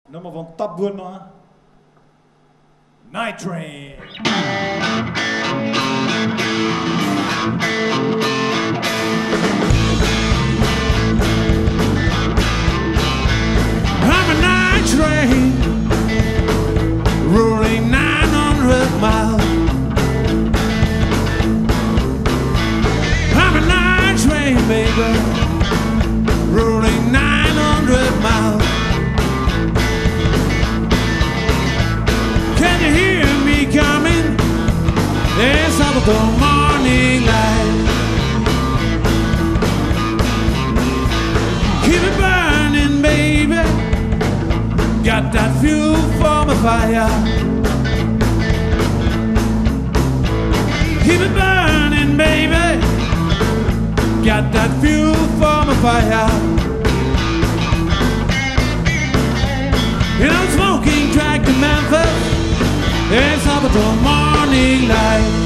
Nummer van Tap Brunner. Night Train. I'm a night train rolling 900 miles. I'm a night train, baby, rolling 900 miles. Can you hear me coming? It's up the morning light. Keep it burning, baby. Got that fuel for my fire. Keep it burning, baby. Got that fuel for my fire. You know, smoking track to Memphis. It's up until morning light.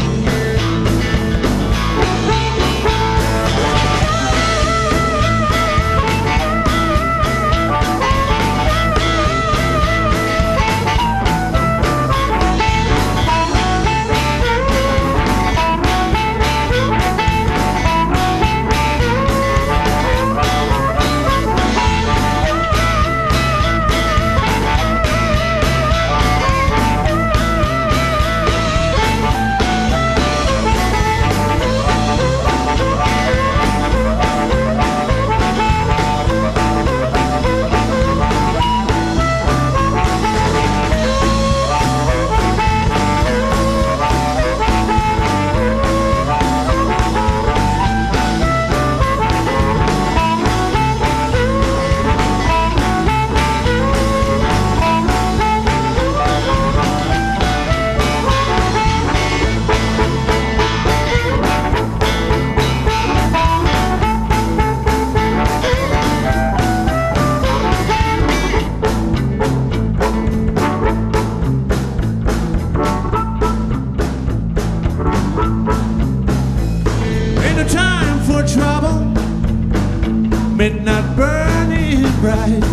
Trouble, midnight burning bright.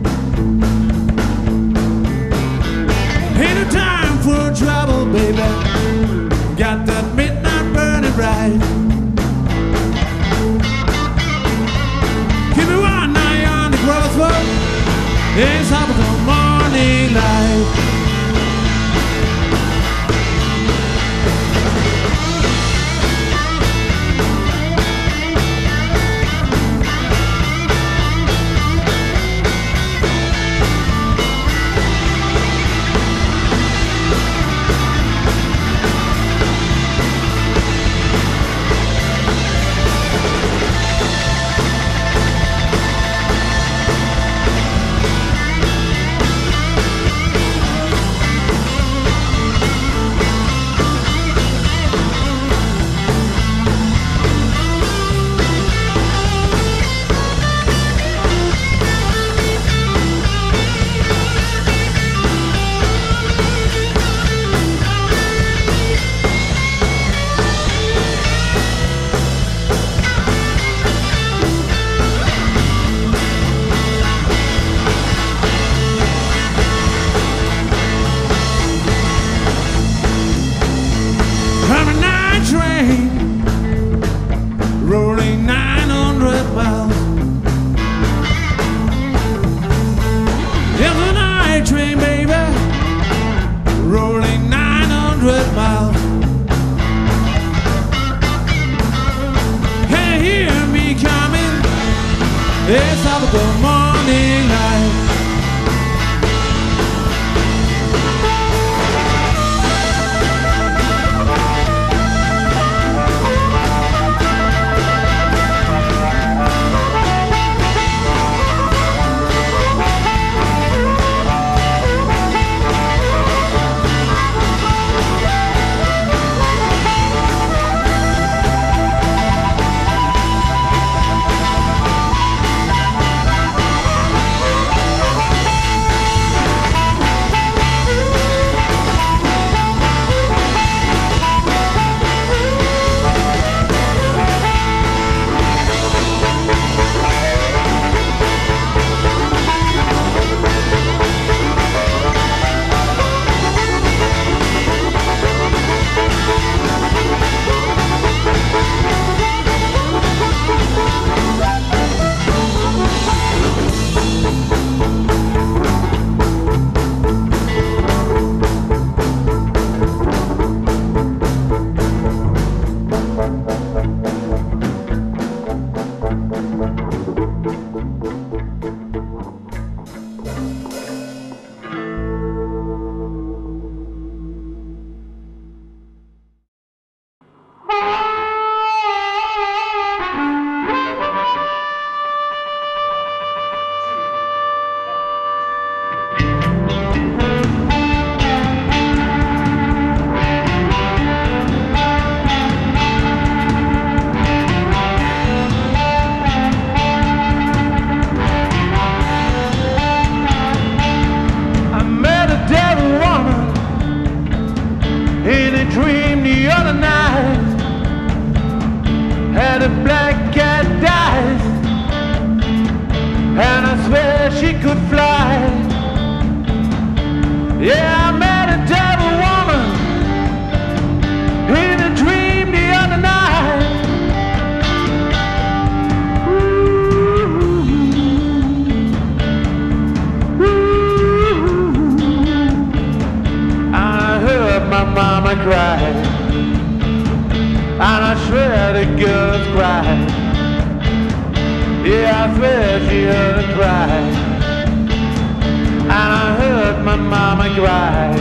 Ain't no time for trouble, baby. Got that midnight burning bright. Keep me one eye on the crossroad. It's up until morning light. I'm a night train rolling 900 miles. It's a night train, baby, rolling 900 miles. Can you hear me coming? It's up at the morning light. mama cried, and I swear the girls cried. Yeah, I swear she heard her cry, and I heard my mama cry.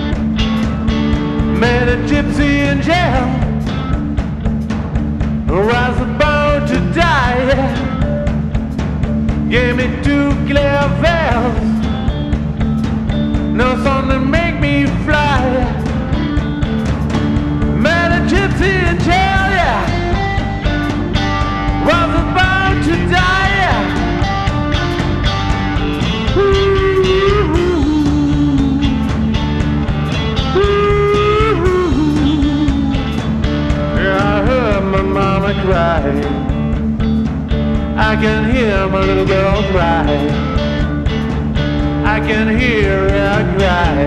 Met a gypsy in jail, was about to die. Gave me 2 clear veils, no sun to make me fly. Met a gypsy in jail, yeah, was about to die, yeah. Ooh, ooh, yeah, I heard my mama cry. I can hear my little girl cry. I can hear her cry.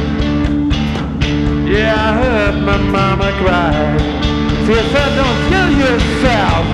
Yeah, I heard my mama cry. She said, don't kill yourself.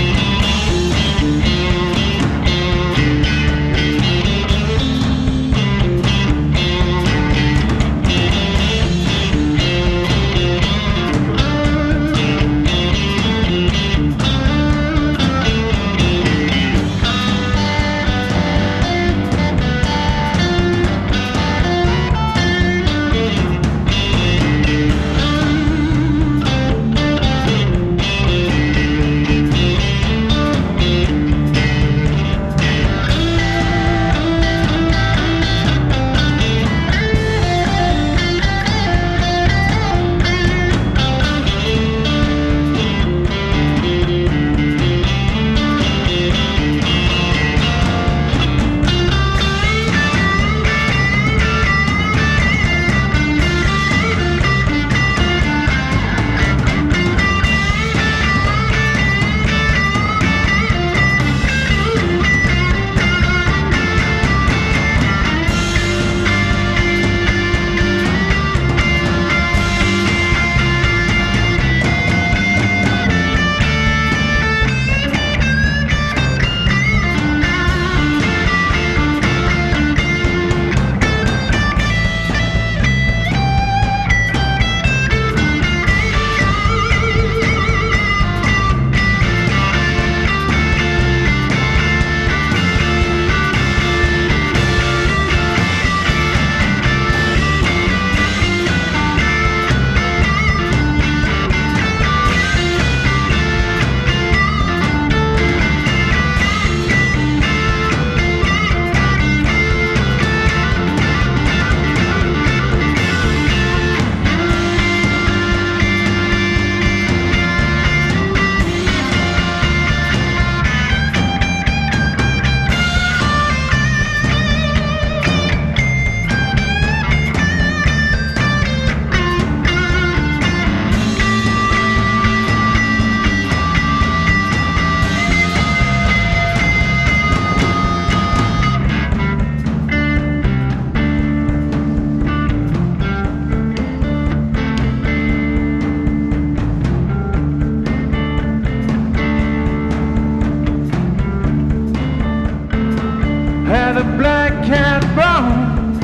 Had a black cat bone,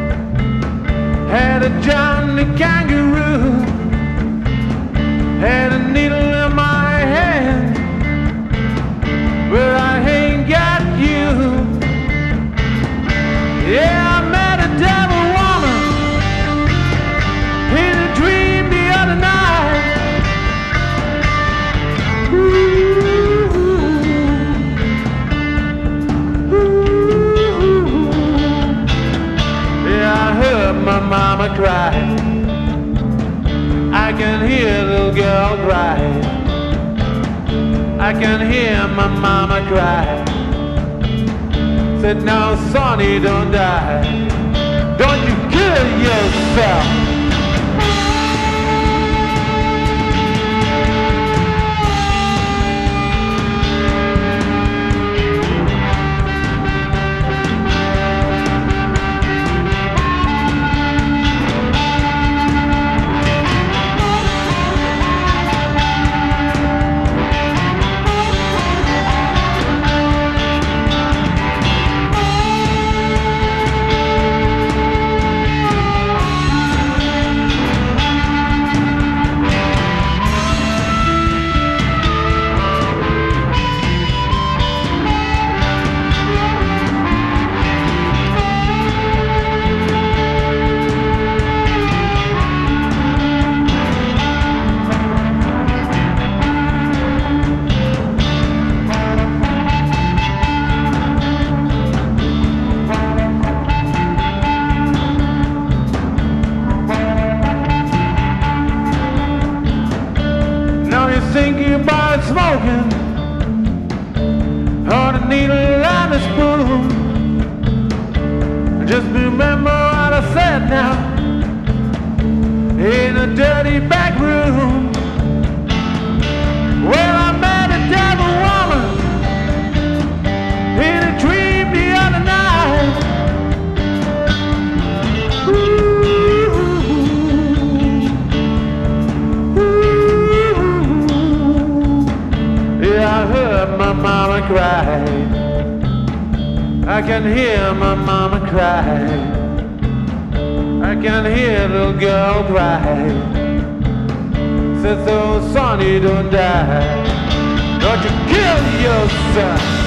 had a John the kangaroo, had a needle in my hand, but I ain't got you. Yeah, I met a devil woman in a dream the other night. My mama cry. I can hear little girl cry. I can hear my mama cry. Said, now sonny, don't die. Don't you kill yourself. Helsinki bar smoking on a needle and a spoon. Just remember what I said now in a dirty back room where I met a devil woman in a dream the other night. Yeah, I heard my mama cry. I can hear my mama cry. I can hear little girl cry. Says, oh, sonny, don't die. Don't you kill yourself.